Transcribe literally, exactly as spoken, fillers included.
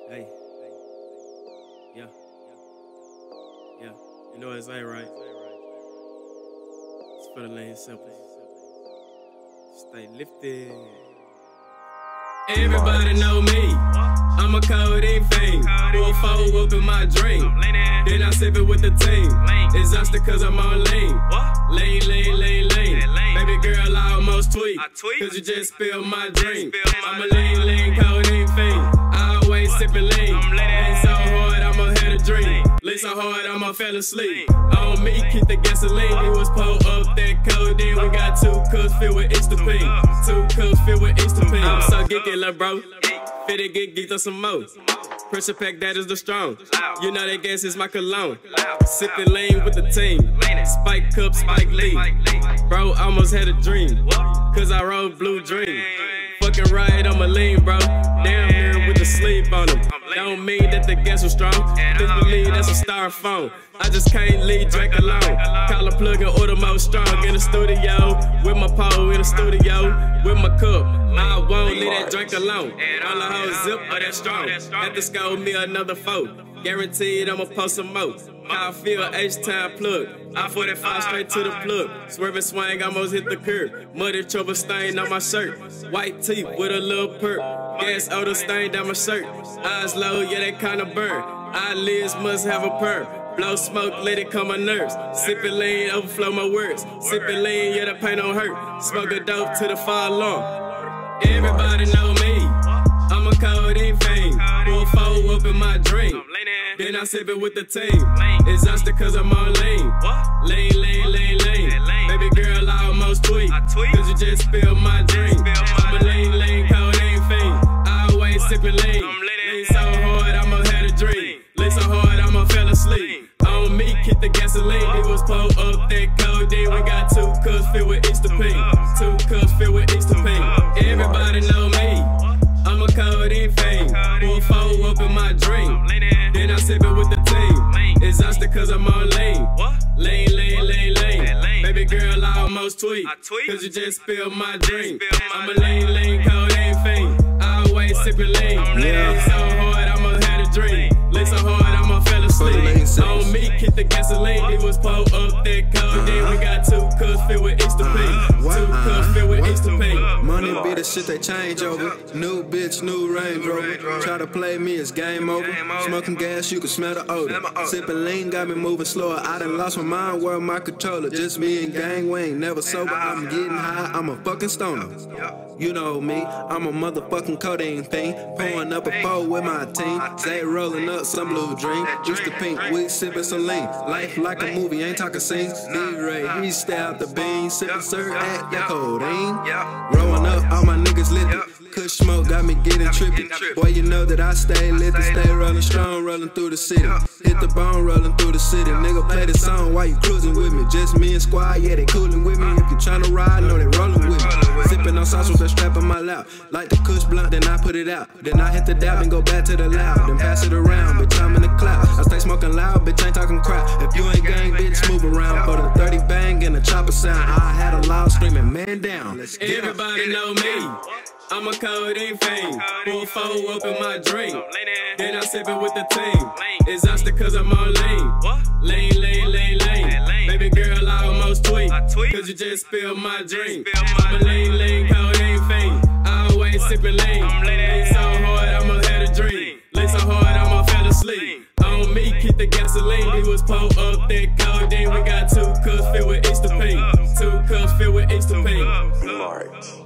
Hey. Yeah. Yeah. You know it's ain't right. It's for the lane simple. Stay lifted. Everybody know me. I'm a codeine fiend. Full fold up in my dream. Then I sip it with the team. Exhausted cause I'm on lean. Lean, lean, lean, lean. Baby girl, I almost tweet. Cause you just spilled my dream. I'm a lean, lean codeine fiend. I always sippin' lean. Lean so hard, I'ma have a dream. Lean so hard, I'ma fell asleep. On me, keep the gasoline. It was pull up that codeine. We got two cups filled with Instapine. Two cups filled with Instapine. I'm so geeky, lil' bro. Fitted, get geeked on some more. Pressure pack, that is the strong. You know that gas is my cologne. Sippin' lean with the team. Spike cup, Spike Lee. Bro, almost had a dream. Cause I rode blue dream. Fucking right, I'm a lean, bro. Damn near with the sleep on them. Don't mean that the gas was strong. Just believe that's a styrofoam. I just can't leave Drake alone. Call a plug and order more strong. In the studio, with my pole. In the studio, with my cup. I won't leave that drink alone. All the hoes zip or that strong. Have to score me another foe. Guaranteed I'ma post some more. Kyle Field, H-Time plug. I forty-five straight to the plug. Swerving swing, almost hit the curb. Muddy trouble stain on my shirt. White teeth with a little perk. Gas odor stain down my shirt. Eyes low, yeah, they kinda burn. Eyelids must have a perm. Blow smoke, let it calm my nerves. Sippin' lean, overflow my words. Sippin' lean, yeah, the pain don't hurt. Smoke a dope to the fire alarm. Everybody know me. I'm a codeine fiend. Full fold up in my dream. Then I sip it with the team. Exhausted cause I'm on lean. Lean, lean, lean, lean. Baby girl, I almost tweet. Cause you just spilled my dream. I'm a lean, lean, codeine fiend. I always sippin' lean. Lean so hard, I'ma have a dream. Lean so hard, I'ma fell asleep. On me, keep the gasoline. It was pull up that codeine. We got two cups filled with Instapine. Two cups filled with Instapine. Everybody know me. I'm a codeine fiend. Full fold up in my dream. Then I sip it with the team. Exhausted cause I'm on lean. Lean, lean, lean, lean. Baby girl, I almost tweet. Cause you just spilled my dream. I'm a lean, lean, codeine fiend. I always sippin' lean. Lean so hard, I'ma have a dream. Lean so hard, I'ma fell asleep. On me, keep the gasoline. It was pull up that codeine. We got two cups filled with Instapine. Two cups filled with Instapine. Money be the shit they change over. New bitch, new Range Rover. Try to play me, it's game over. Smoking gas, you can smell the odor. Sipping lean got me moving slower. I done lost my mind, where my controller. Just me and gang, we ain't never sober. I'm getting high, I'm a fucking stoner. You know me, I'm a motherfucking codeine fiend. Pouring up a four with my team. Zay rolling up some blue dream. Just the pink, we sipping some lean. Life like a movie, ain't talking scenes. D-Ray, he stay out the beans. Sipping sir at your codeine. Growing up, all my niggas lit. Kush smoke got me getting trippy. Boy, you know that I stay lit and stay rolling strong, rolling through the city. Hit the bone, rolling through the city. Nigga play the song while you cruising with me. Just me and squad, yeah, they coolin' with me. If you tryna ride, know they rollin' with me. Sippin' on sauce with the strap on my lap. Like the Kush blunt, then I put it out. Then I hit the dab and go back to the loud. Then pass it around, bitch, I'm in the cloud. I stay smoking loud, bitch, ain't talking crap. If you ain't gang, bitch, move around. For the thirty bang and the chopper sound. I had a loud screaming, man down. Everybody know me. I'm a codeine fiend. Full fold up in my dream. Then I sip it with the team. Exhausted cause I'm on lean. Lean, lean, lean, lean. Baby girl, I almost tweet. Cause you just spilled my dream. I'm a lean, lean, codeine fiend. I always sippin' lean. Lean so hard, I'ma have a dream. Lean so hard, I'ma fell asleep. On me, keep the gasoline. It was pull up that codeine. We got two cups filled with Instapine. Two cups filled with Instapine.